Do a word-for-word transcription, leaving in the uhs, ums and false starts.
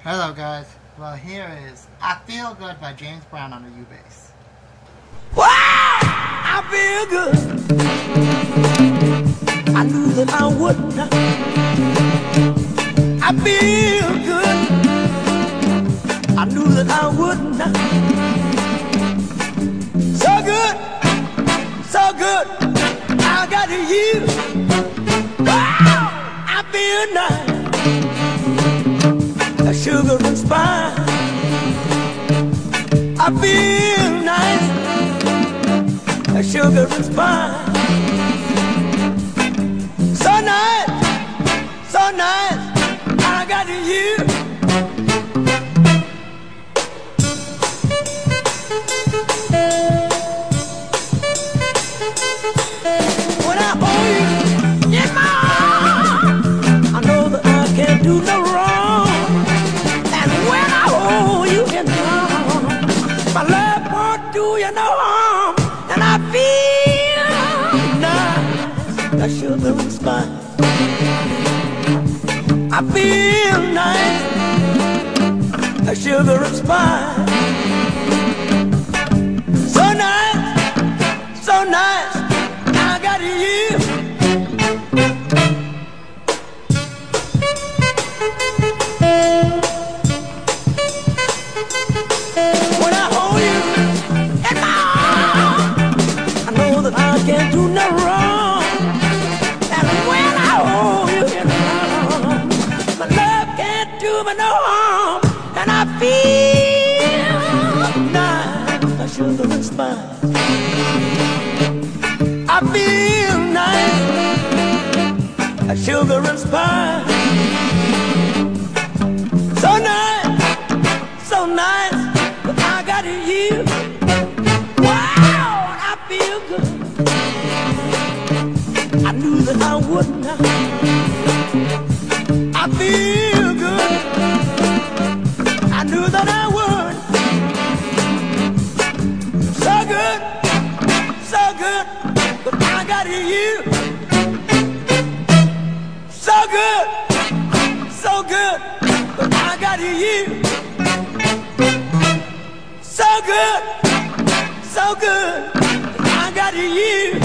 Hello guys, well here is I Feel Good by James Brown on the ubass. Wow! I feel good. I knew that I would not. I feel good. I knew that I would not. So good, so good, I got you. Wow! I feel nice. A sugar and spice. I feel nice. A sugar and spice. So nice, so nice, I got you. When I hold you in my arms, I know that I can't do no wrong. And when I hold you in my arms, my love won't do you no harm. And I feel nice, a sugar and spice. I feel nice, a sugar and spice. So nice, so nice, I got you. When I hold you in my arms, I know that I can't do no wrong. And when I hold you in my arms, my love can't do me no harm. And I feel nice, a sugar and spice. I feel nice, a sugar and spice. So nice, so nice, but I got you. Wow, I feel good. I knew that I would not. I feel good. I knew that I would. So good, so good, but I got you. So good, so good, but I got you. So good, so good, but I got you.